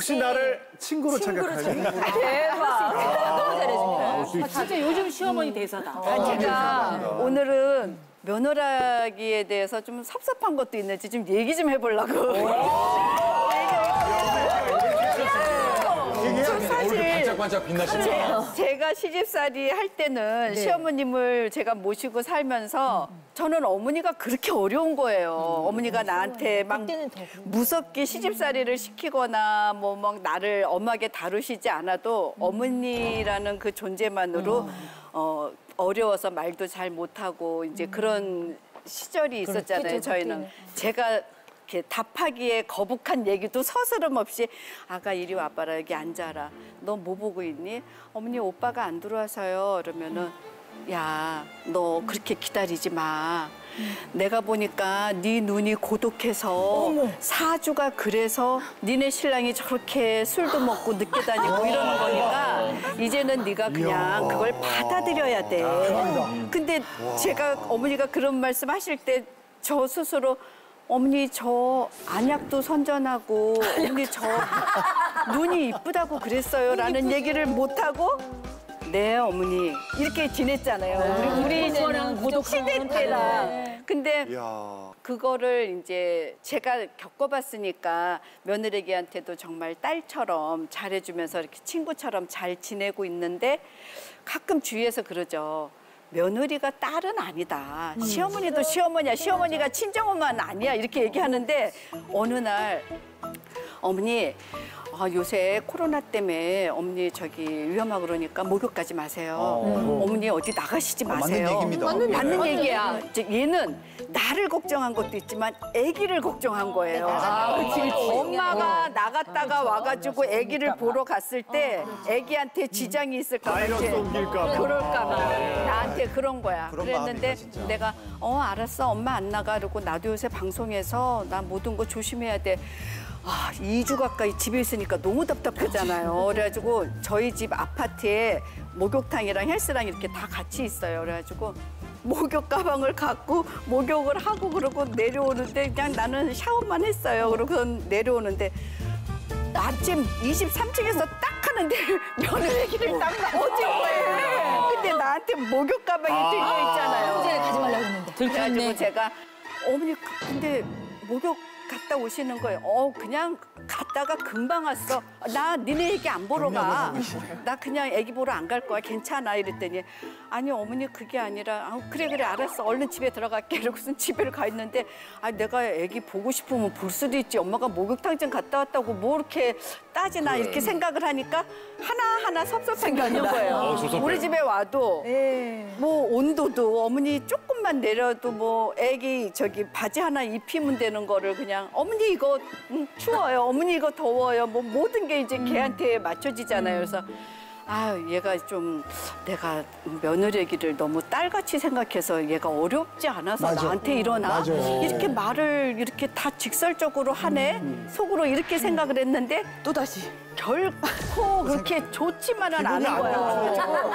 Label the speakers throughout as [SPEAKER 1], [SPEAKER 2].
[SPEAKER 1] 혹시 나를 친구로 착각하니?
[SPEAKER 2] 대박. 너무 잘해주네.
[SPEAKER 3] 진짜 요즘 시어머니 대사다.
[SPEAKER 2] 제가 오늘은 며느라기에 대해서 좀 섭섭한 것도 있는지 좀 얘기 좀 해보려고. 사실
[SPEAKER 4] 반짝반짝 빛나시네요.
[SPEAKER 2] 제가 시집살이 할 때는 시어머님을 제가 모시고 살면서 저는 어머니가 그렇게 어려운 거예요. 어머니가 나한테 막 무섭게 시집살이를 시키거나 뭐 막 나를 엄하게 다루시지 않아도 어머니라는 그 존재만으로 어려워서 말도 잘 못하고 이제 그런 시절이 있었잖아요. 저희는 제가 이렇게 답하기에 거북한 얘기도 서스럼 없이 아가 이리 와봐라 여기 앉아라. 너 뭐 보고 있니? 어머니 오빠가 안 들어와서요. 그러면은 야 너 그렇게 기다리지 마. 내가 보니까 네 눈이 고독해서 사주가 그래서 니네 신랑이 저렇게 술도 먹고 늦게 다니고 이러는 거니까 이제는 네가 그냥 그걸 받아들여야 돼. 근데 제가 어머니가 그런 말씀 하실 때 저 스스로 어머니 저 안약도 선전하고 어머니 저 눈이 이쁘다고 그랬어요 라는 얘기를 못하고 네 어머니 이렇게 지냈잖아요. 우리 시대 때랑. 근데 그거를 이제 제가 겪어봤으니까 며느리한테도 정말 딸처럼 잘해주면서 이렇게 친구처럼 잘 지내고 있는데 가끔 주위에서 그러죠. 며느리가 딸은 아니다. 시어머니도 시어머니야. 시어머니가 친정엄마는 아니야. 이렇게 얘기하는데 어느 날 어머니 요새 코로나 때문에 어머니 저기 위험하고 그러니까 목욕 가지 마세요. 어머니 어디 나가시지 마세요.
[SPEAKER 4] 맞는 얘기입니다.
[SPEAKER 2] 맞는 얘기야. 이제 얘는 나를 걱정한 것도 있지만 아기를 걱정한 거예요. 그치. 엄마가 나갔다가 와가지고 아기를 보러 갔을 때 아기한테 지장이 있을까 봐 이제 그럴까 봐 나한테 그런 거야. 그랬는데 내가 알았어 엄마 안 나가 그러고 나도 요새 방송에서 나 모든 거 조심해야 돼. 2주 가까이 집에 있으니까 너무 답답하잖아요. 그래가지고 저희 집 아파트에 목욕탕이랑 헬스랑 이렇게 다 같이 있어요. 그래가지고 목욕 가방을 갖고 목욕을 하고 그러고 내려오는데 그냥 나는 샤워만 했어요. 그러고 내려오는데 아침 23층에서 딱 하는데 며느리기를 딱 어진 거예요. 근데 나한테 목욕 가방이 들려 있잖아요.
[SPEAKER 3] 이제 가지 말라고 했는데.
[SPEAKER 2] 그래가지고 제가 어머니 근데 목욕 갔다 오시는 거예요. 그냥 갔다가 금방 왔어. 나 니네 애기 안 보러 가. 나 그냥 애기 보러 안 갈 거야. 괜찮아. 이랬더니 아니 어머니 그게 아니라 그래 알았어. 얼른 집에 들어갈게. 이러고서 집에 가 있는데 내가 애기 보고 싶으면 볼 수도 있지. 엄마가 목욕탕 갔다 왔다고 뭐 이렇게 따지나 이렇게 생각을 하니까 하나하나 섭섭한 게 있는 거예요. 우리 집에 와도 뭐 온도도 어머니 조금만 내려도 뭐 애기 저기 바지 하나 입히면 되는 거를 그냥 어머니 이거 추워요. 어머니 이거 더워요. 뭐 모든 게 이제 걔한테 맞춰지잖아요. 그래서 얘가 좀 내가 며느리기를 너무 딸같이 생각해서 얘가 어렵지 않아서 나한테 이러나 이렇게 말을 이렇게 다 직설적으로 하네. 속으로 이렇게 생각을 했는데 또다시 결코 그렇게 좋지만은 않은 거야.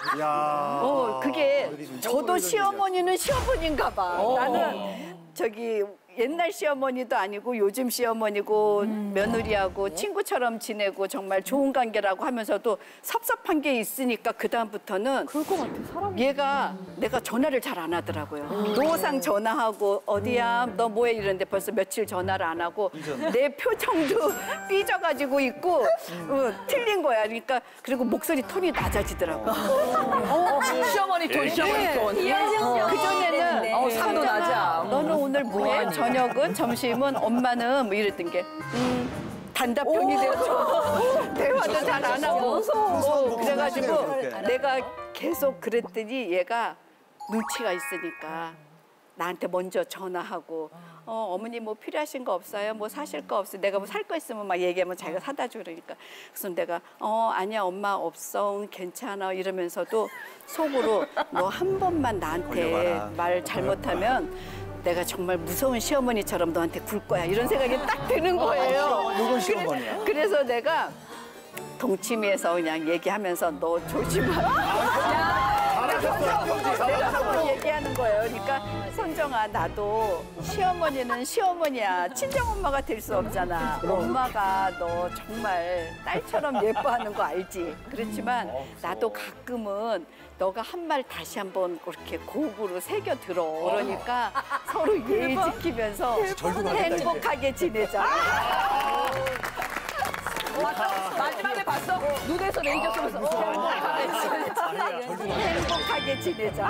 [SPEAKER 2] 그게 저도 시어머니는 시어머니인가 봐. 나는 저기 옛날 시어머니도 아니고 요즘 시어머니고 며느리하고 친구처럼 지내고 정말 좋은 관계라고 하면서도 섭섭한 게 있으니까 그다음부터는 그럴 것 같아, 사람이. 얘가 내가 전화를 잘 안 하더라고요. 노상 전화하고 어디야 너 뭐해 이러는데 벌써 며칠 전화를 안 하고 내 표정도 삐져가지고 있고 틀린 거야. 그러니까 그리고 목소리 톤이 낮아지더라고.
[SPEAKER 3] 시어머니 톤, 시어머니 톤.
[SPEAKER 2] 그전에는
[SPEAKER 3] 상도 낮아.
[SPEAKER 2] 너는 오늘 뭐해? 저녁은? 점심은? 엄마는? 뭐 이랬던 게 단답형이 되고 대화도 잘 안 하고 그래가지고 내가 계속 그랬더니 얘가 눈치가 있으니까 나한테 먼저 전화하고 어머니 뭐 필요하신 거 없어요? 뭐 사실 거 없어요? 내가 뭐 살 거 있으면 막 얘기하면 자기가 사다 줘 그러니까 그래서 내가 아니야 엄마 없어 괜찮아 이러면서도 속으로 너 한 번만 나한테 말 잘못하면 내가 정말 무서운 시어머니처럼 너한테 굴 거야 이런 생각이 딱 드는 거예요.
[SPEAKER 1] 누군 시어머니야?
[SPEAKER 2] 그래서 내가 동치미에서 그냥 얘기하면서 너 조심하라. 내가 얘기하는 거예요. 그러니까 선정아, 나도 시어머니는 시어머니야. 친정엄마가 될 수 없잖아. 엄마가 너 정말 딸처럼 예뻐하는 거 알지? 그렇지만 나도 가끔은 너가 한 말 다시 한번 그렇게 고급으로 새겨 들어. 그러니까 서로 예의 지키면서 행복하게 지내자.
[SPEAKER 3] 마지막에 봤어? 눈에서 레이저 쏘면서
[SPEAKER 2] 행복하게 지내자.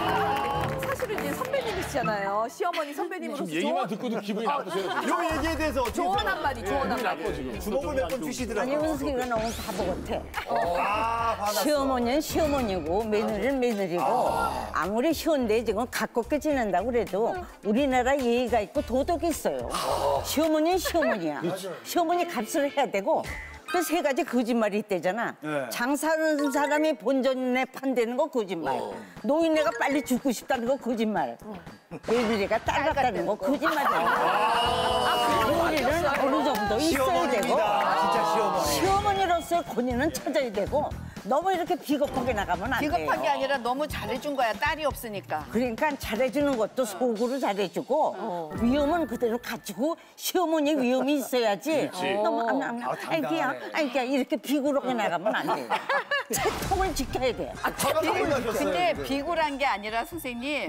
[SPEAKER 3] 사실은 이제 선배님이시잖아요. 시어머니 선배님으로서
[SPEAKER 4] 얘기만 듣고도 기분이 나쁘세요.
[SPEAKER 1] 요 얘기에 대해서 어떻게
[SPEAKER 3] 조언 한마디, 조언 한마디.
[SPEAKER 4] 나빠 지금.
[SPEAKER 1] 주먹을 몇 번 주시더라고요.
[SPEAKER 5] 아니 은숙이가 너무 바보 같아.
[SPEAKER 1] 화났어.
[SPEAKER 5] 시어머니는 시어머니고 며느리는 며느리고 아무리 시원데 지금 가깝게 지낸다고 그래도 우리나라 예의가 있고 도덕이 있어요. 시어머니는 시어머니야. 시어머니 값을 해야 되고 그 세 가지 거짓말이 있대잖아.
[SPEAKER 1] 네.
[SPEAKER 5] 장사하는 사람이 본전에 판다는 거 거짓말. 노인네가 빨리 죽고 싶다는 거 거짓말. 며느리가 딸 같다는 거 거짓말이야. 며느리는 어느 정도 있어야 되고
[SPEAKER 1] 시어머니입니다. 진짜 시어머니.
[SPEAKER 5] 시어머니로서 권위는 찾아야 되고 너무 이렇게 비겁하게 나가면 안 돼요.
[SPEAKER 2] 비겁한 게 아니라 너무 잘해준 거야. 딸이 없으니까.
[SPEAKER 5] 그러니까 잘해주는 것도 속으로 잘해주고 위험은 그대로 가지고 시어머니 위험이 있어야지. 너무 아이야 이렇게 비굴하게 나가면 안 돼요. 채통을 지켜야 돼.
[SPEAKER 1] 화가 많이 나셨어요.
[SPEAKER 2] 근데
[SPEAKER 1] 지금.
[SPEAKER 2] 비굴한 게 아니라 선생님,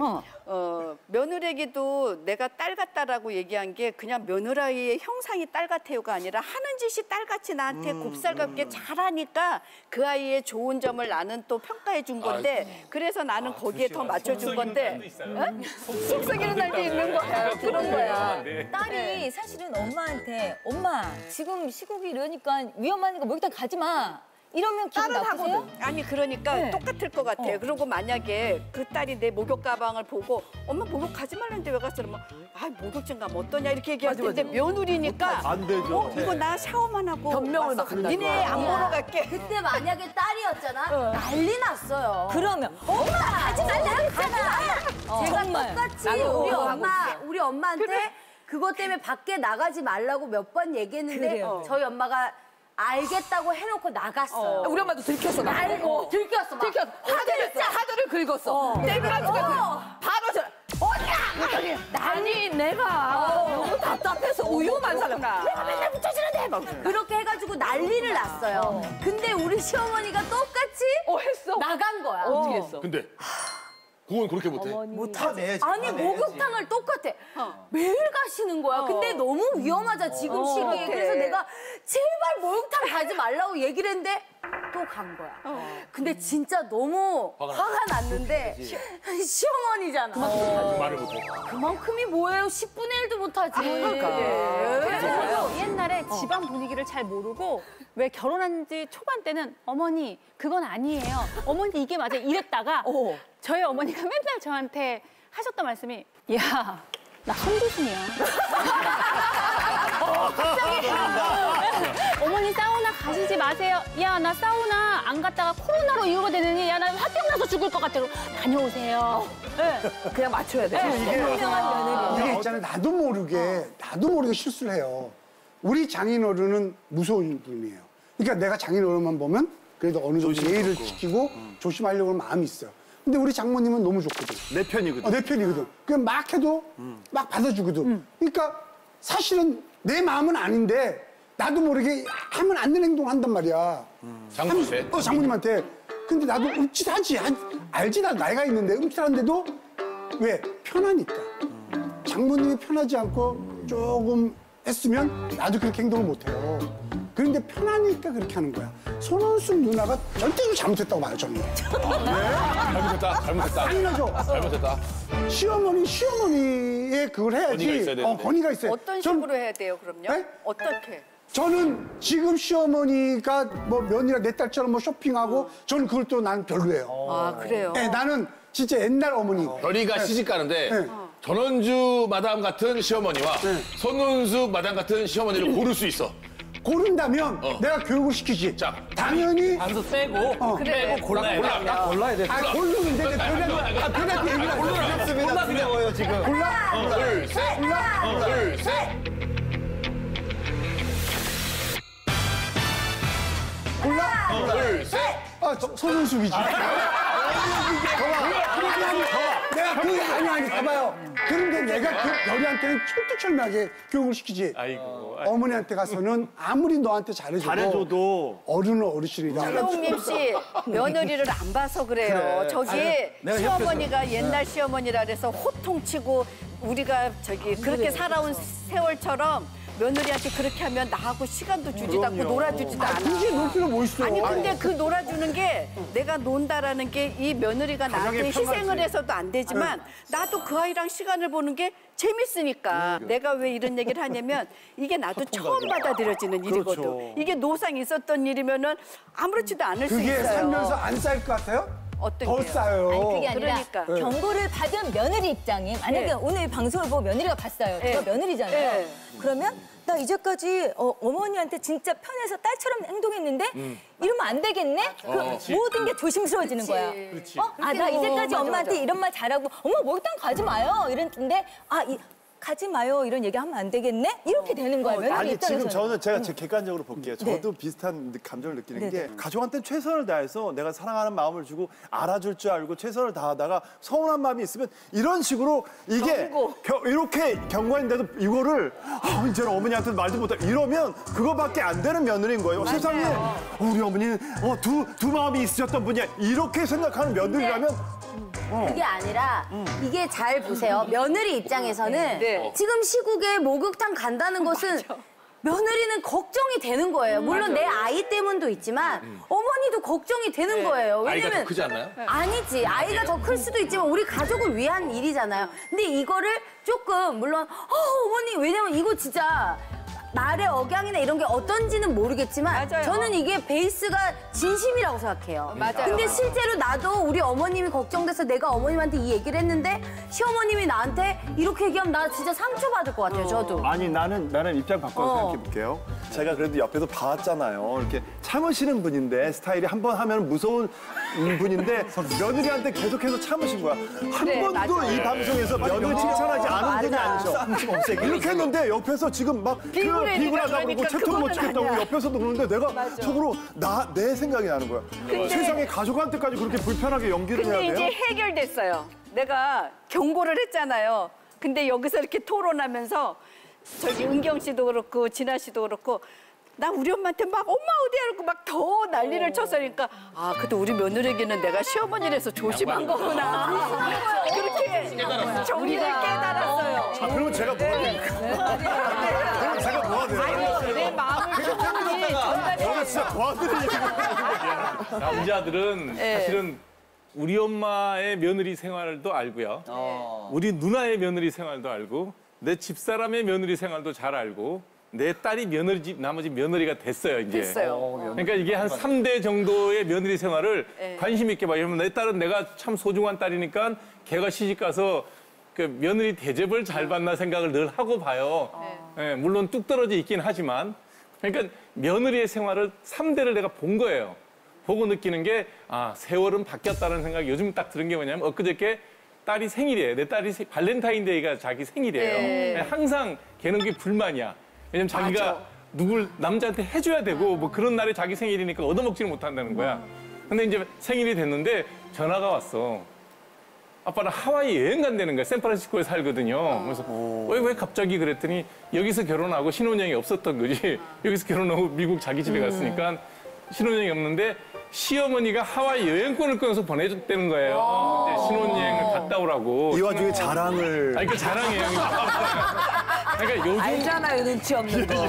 [SPEAKER 2] 며느리에게도 내가 딸 같다라고 얘기한 게 그냥 며느라이의 형상이 딸 같아요가 아니라 하는 짓이 딸같이 나한테 곱살갑게 잘하니까 그 아이의 좋은 점을 나는 또 평가해 준 건데 그래서 나는 거기에 더 맞춰준 건데 속 썩이는 날도 있는 거야. 그런 거야.
[SPEAKER 6] 딸이 사실은 엄마한테 엄마 지금 시국이 이러니까 위험하니까 목욕탕 가지 마 이러면 기분 나쁘세요?
[SPEAKER 2] 아니 그러니까
[SPEAKER 6] 네.
[SPEAKER 2] 똑같을 것 같아. 그리고 만약에 그 딸이 내 목욕 가방을 보고 엄마 목욕 가지 말랬는데 왜 갔어? 그러면 아 목욕증 가면 어떠냐 이렇게 얘기할 텐데 며느리니까
[SPEAKER 1] 안 되죠.
[SPEAKER 2] 이거 나 샤워만 하고
[SPEAKER 3] 변명을 막
[SPEAKER 2] 왔어.
[SPEAKER 3] 한다는
[SPEAKER 2] 니네 안 보러 갈게.
[SPEAKER 7] 그때 만약에 딸이었잖아? 난리 났어요.
[SPEAKER 6] 그러면
[SPEAKER 7] 엄마 가지 말라 했잖아. 제가
[SPEAKER 6] 정말.
[SPEAKER 7] 똑같이
[SPEAKER 6] 나도
[SPEAKER 7] 우리 엄마한테 그것 때문에 밖에 나가지 말라고 몇 번 얘기했는데
[SPEAKER 6] 그래요.
[SPEAKER 7] 저희 엄마가 알겠다고 해놓고 나갔어요.
[SPEAKER 3] 우리 엄마도 들켰어, 나.
[SPEAKER 7] 알고 들켰어. 막.
[SPEAKER 3] 들켰어. 하드를 긁었어. 떼그라지고 바로 저 언니야! 아니 내가 너무 답답해서 우유만 사려. 내가 맨날 붙여주는데 막.
[SPEAKER 7] 그렇게 해가지고 난리를 났어요. 근데 우리 시어머니가 똑같이
[SPEAKER 3] 했어?
[SPEAKER 7] 나간 거야.
[SPEAKER 3] 어떻게 했어?
[SPEAKER 4] 근데 그건 그렇게 못해.
[SPEAKER 1] 못하네.
[SPEAKER 7] 아니 목욕탕을 똑같아. 매일 가시는 거야. 근데 너무 위험하자 지금 시기에. 그래서 내가 제발 목욕탕 가지 말라고 얘기를 했는데 또 간 거야. 근데 진짜 너무 화가 났는데 시어머니잖아.
[SPEAKER 4] 말을 못해.
[SPEAKER 7] 그만큼이 뭐예요? 10분의 1도 못하지.
[SPEAKER 8] 그래서 저도 옛날에 집안 분위기를 잘 모르고 왜 결혼한 지 초반 때는 어머니 그건 아니에요. 어머니 이게 맞아요. 이랬다가 저희 어머니가 맨날 저한테 하셨던 말씀이 야, 나 선두순이야. 어머니 사우나 가시지 마세요. 야, 나 사우나 안 갔다가 코로나로 이후가 되느니 야, 나 화병 나서 죽을 것 같아. 다녀오세요. 네.
[SPEAKER 3] 그냥 맞춰야 돼.
[SPEAKER 9] 이게 있잖아요. 나도 모르게 실수를 해요. 우리 장인어른은 무서운 분이에요. 그러니까 내가 장인어른만 보면 그래도 어느 정도 예의를 지키고 조심하려고 하는 마음이 있어요. 근데 우리 장모님은 너무 좋거든.
[SPEAKER 1] 내 편이거든.
[SPEAKER 9] 내 편이거든. 그냥 막 해도 막 받아주거든. 그러니까 사실은 내 마음은 아닌데 나도 모르게 하면 안 되는 행동을 한단 말이야.
[SPEAKER 4] 장모님한테?
[SPEAKER 9] 장모님한테. 근데 나도 움찔하지. 알지, 나 나이가 있는데 움찔한데도 왜? 편하니까. 장모님이 편하지 않고 조금 했으면 나도 그렇게 행동을 못해요. 그런데 편하니까 그렇게 하는 거야. 손원숙 누나가 절대로 잘못했다고 말해요, 저는.
[SPEAKER 4] 잘못했다.
[SPEAKER 9] 당연하죠.
[SPEAKER 4] 잘못했다.
[SPEAKER 9] 시어머니의 그걸 해야지.
[SPEAKER 4] 권위가 있어야 되는데.
[SPEAKER 9] 권위가 있어요.
[SPEAKER 2] 어떤
[SPEAKER 9] 전-
[SPEAKER 2] 식으로 해야 돼요, 그럼요?
[SPEAKER 9] 네?
[SPEAKER 2] 어떻게?
[SPEAKER 9] 저는 지금 시어머니가 뭐 며느리가 내 딸처럼 뭐 쇼핑하고 저는 그걸 또 난 별로예요.
[SPEAKER 2] 아, 그래요?
[SPEAKER 9] 네, 나는 진짜 옛날 어머니.
[SPEAKER 4] 별이가 시집 가는데
[SPEAKER 9] 네.
[SPEAKER 4] 전원주 마담 같은 시어머니와
[SPEAKER 9] 네.
[SPEAKER 4] 손은숙 마담 같은 시어머니를 고를 수 있어.
[SPEAKER 9] 고른다면 내가 교육을 시키지.
[SPEAKER 4] 자,
[SPEAKER 9] 당연히
[SPEAKER 1] 반도 빼고
[SPEAKER 2] 그래.
[SPEAKER 4] 골라.
[SPEAKER 1] 골라야 돼.
[SPEAKER 9] 고르는데 변하게 얘기를
[SPEAKER 1] 골라 두려워요 지금.
[SPEAKER 4] 둘, 셋. 둘, 셋.
[SPEAKER 9] 골라?
[SPEAKER 4] 둘, 셋.
[SPEAKER 9] 손은숙이지. 아니, 봐봐요. 그런데 내가 그 별이한테는 철두철미하게 교육을 시키지.
[SPEAKER 10] 아이고.
[SPEAKER 9] 어머니한테 가서는 아무리 너한테 잘해줘도 어른은 어르신이다.
[SPEAKER 2] 최홍림 씨 며느리를 안 봐서 그래요. 저기
[SPEAKER 1] 내가
[SPEAKER 2] 시어머니가 옛날 시어머니라 그래서 호통치고 우리가 저기 그렇게 살아온 세월처럼 며느리한테 그렇게 하면 나하고 시간도 주지도 않고 놀아주지도 않아.
[SPEAKER 9] 굳이 놀 필요 뭐 있어?
[SPEAKER 2] 아니 근데 그 놀아주는 게 내가 논다라는 게 이 며느리가 나한테 희생을 해서도 안 되지만 나도 그 아이랑 시간을 보는 게 재밌으니까. 내가 왜 이런 얘기를 하냐면 이게 나도 처음 받아들여지는 일이거든. 이게 노상 있었던 일이면은 아무렇지도 않을 수
[SPEAKER 9] 그게
[SPEAKER 2] 있어요.
[SPEAKER 9] 살면서 안 쌓일 것 같아요?
[SPEAKER 2] 어떤
[SPEAKER 9] 더
[SPEAKER 2] 게요?
[SPEAKER 9] 쌓여요.
[SPEAKER 6] 아니 그게 아니라
[SPEAKER 2] 그러니까.
[SPEAKER 6] 경고를 받은 며느리 입장에 만약에
[SPEAKER 2] 네.
[SPEAKER 6] 오늘 방송을 보고 며느리가 봤어요.
[SPEAKER 2] 네.
[SPEAKER 6] 제가 며느리잖아요.
[SPEAKER 2] 네.
[SPEAKER 6] 그러면 나 이제까지 어머니한테 진짜 편해서 딸처럼 행동했는데 이러면 안 되겠네? 그 모든 게 조심스러워지는 거야. 아, 나 이제까지 엄마한테 이런 말 잘하고 엄마 목욕탕 가지 마요. 이랬는데 가지 마요. 이런 얘기 하면 안 되겠네? 이렇게 되는 거야. 며느리
[SPEAKER 10] 아니
[SPEAKER 6] 입장에서는.
[SPEAKER 10] 지금 제가 제 객관적으로 볼게요. 저도 비슷한 감정을 느끼는 게 가족한테 최선을 다해서 내가 사랑하는 마음을 주고 알아줄 줄 알고 최선을 다하다가 서운한 마음이 있으면 이런 식으로 이게 이렇게 경고했는데도 이거를 이제는 어머니한테 말도 못해 이러면 그거밖에 안 되는 며느리인 거예요. 세상에 우리 어머니는 두 마음이 있으셨던 분이야 이렇게 생각하는 며느리라면
[SPEAKER 7] 그게 아니라 이게 잘 보세요. 며느리 입장에서는
[SPEAKER 2] 네.
[SPEAKER 7] 지금 시국에 목욕탕 간다는 것은 며느리는 걱정이 되는 거예요. 물론 내 아이 때문도 있지만 어머니도 걱정이 되는 거예요.
[SPEAKER 4] 아이가
[SPEAKER 7] 왜냐면
[SPEAKER 4] 더 크지 않나요?
[SPEAKER 7] 아니지. 아이가 더 클 수도 있지만 우리 가족을 위한 일이잖아요. 근데 이거를 조금 물론 어머니 왜냐면 이거 진짜 말의 억양이나 이런 게 어떤지는 모르겠지만
[SPEAKER 2] 맞아요.
[SPEAKER 7] 저는 이게 베이스가 진심이라고 생각해요.
[SPEAKER 2] 맞아요.
[SPEAKER 7] 근데 실제로 나도 우리 어머님이 걱정돼서 내가 어머님한테 이 얘기를 했는데 시어머님이 나한테 이렇게 얘기하면 나 진짜 상처받을 것 같아요. 저도.
[SPEAKER 10] 아니 나는 입장 바꿔서 생각해 볼게요. 제가 그래도 옆에서 봤잖아요. 이렇게 참으시는 분인데 스타일이 한 번 하면 무서운 분인데 며느리한테 계속해서 참으신 거야. 한 번도
[SPEAKER 2] 맞아.
[SPEAKER 10] 이 방송에서 며느리 칭찬하지 않은 분이 아니죠. 이렇게 했는데 옆에서 지금 막 비굴하다고 그러고 채통 못 찍겠다고 옆에서도 그러는데 내가 속으로 내 생각이 나는 거야. 세상에 가족한테까지 그렇게 불편하게 연기를 해야
[SPEAKER 2] 근데
[SPEAKER 10] 돼요?
[SPEAKER 2] 이제 해결됐어요. 내가 경고를 했잖아요. 근데 여기서 이렇게 토론하면서 저기 은경 씨도 그렇고 진아 씨도 그렇고 나 우리 엄마한테 막 엄마 어디야 이러고 막 더 난리를 쳤으니까 그래도 우리 며느리에게는 내가 시어머니라서 조심한 거구나. 그렇게 정리를 깨달았어요.
[SPEAKER 10] 그러면 제가 뭐가 됩니까? 그럼 제가 뭐가 돼요?
[SPEAKER 2] 내 마음을 충분히 전달해.
[SPEAKER 10] 저는 진짜 도와드리는
[SPEAKER 11] 남자들은 사실은 우리 엄마의 며느리 생활도 알고요. 우리 누나의 며느리 생활도 알고 내 집사람의 며느리 생활도 잘 알고 내 딸이 나머지 며느리가 됐어요, 이제.
[SPEAKER 2] 됐어요.
[SPEAKER 11] 그러니까 이게 한 3대 정도의 며느리 생활을 관심 있게 봐요. 왜냐면 내 딸은 내가 참 소중한 딸이니까 걔가 시집 가서 그 며느리 대접을 잘 받나 생각을 늘 하고 봐요. 물론 뚝 떨어져 있긴 하지만. 그러니까 며느리의 생활을 3대를 내가 본 거예요. 보고 느끼는 게 세월은 바뀌었다는 생각이 요즘 딱 들은 게 뭐냐면 엊그저께 딸이 생일이에요. 내 딸이 발렌타인데이가 자기 생일이에요. 항상 걔는 그게 불만이야. 왜냐면 자기가 남자한테 해줘야 되고 뭐 그런 날에 자기 생일이니까 얻어먹지를 못한다는 거야. 근데 이제 생일이 됐는데 전화가 왔어. 아빠는 하와이 여행 간다는 거야. 샌프란시스코에 살거든요. 그래서 왜 갑자기 그랬더니 여기서 결혼하고 신혼여행이 없었던 거지. 여기서 결혼하고 미국 자기 집에 갔으니까 신혼여행이 없는데 시어머니가 하와이 여행권을 끊어서 보내줬다는 거예요. 이제 신혼여행을 갔다 오라고.
[SPEAKER 10] 이 와중에 자랑을.
[SPEAKER 11] 그 자랑이에요. 그러니까 요즘
[SPEAKER 3] 알잖아요, 눈치 없는 거.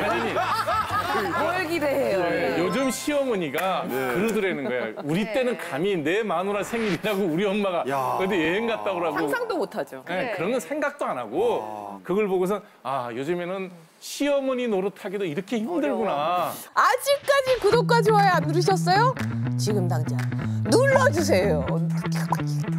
[SPEAKER 3] 뭘 기대해요.
[SPEAKER 11] 요즘 시어머니가 그러더라는 거야. 우리 때는 감히 내 마누라 생일이라고 우리 엄마가 어디 여행 갔다 오라고.
[SPEAKER 3] 상상도 못하죠.
[SPEAKER 11] 그런 건 생각도 안 하고 그걸 보고서 요즘에는 시어머니 노릇하기도 이렇게 힘들구나.
[SPEAKER 3] 아직까지 구독과 좋아요 안 누르셨어요? 지금 당장 눌러주세요.